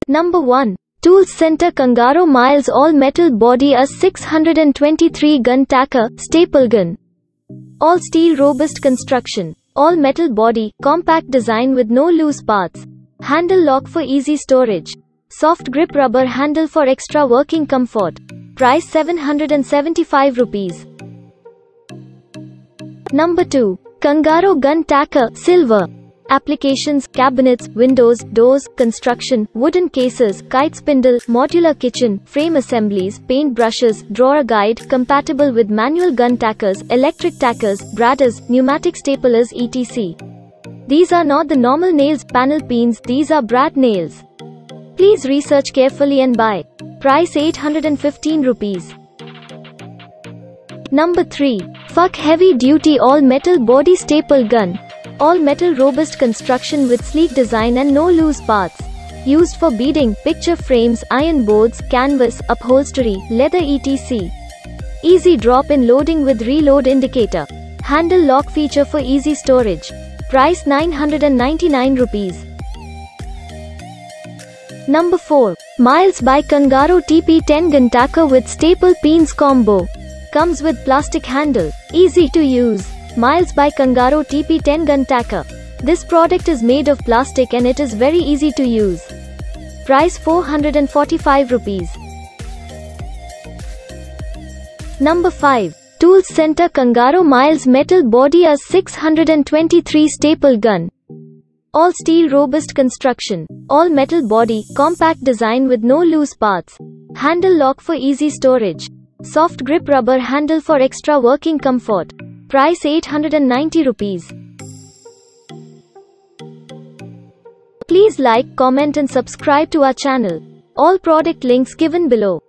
Number 1. Tools Center Kangaroo Miles All Metal Body A 623 Gun Tacker, Staple Gun. All steel robust construction. All metal body, compact design with no loose parts. Handle lock for easy storage. Soft grip rubber handle for extra working comfort. Price 775 rupees. Number 2. Kangaroo Gun Tacker, Silver. Applications: cabinets, windows, doors, construction, wooden cases, kite spindle, modular kitchen, frame assemblies, paint brushes, drawer guide, compatible with manual gun tackers, electric tackers, bradders, pneumatic staplers etc. These are not the normal nails panel pins, these are brad nails. Please research carefully and buy. Price 815 rupees. Number 3. Fuck Heavy Duty All Metal Body Staple Gun. All metal robust construction with sleek design and no loose parts. Used for beading, picture frames, iron boards, canvas, upholstery, leather etc. Easy drop-in loading with reload indicator. Handle lock feature for easy storage. Price 999 rupees. Number 4. Miles by Kangaroo TP10 Gun Tacker with Staple Pins Combo. Comes with plastic handle. Easy to use. Miles by Kangaroo TP10 Gun Tacker. This product is made of plastic and it is very easy to use. Price 445 rupees. Number 5. Tools Center Kangaroo Miles Metal Body A 623 Staple Gun. All steel robust construction. All metal body, compact design with no loose parts. Handle lock for easy storage. Soft grip rubber handle for extra working comfort. Price 890 rupees. Please like, comment and subscribe to our channel. All product links given below.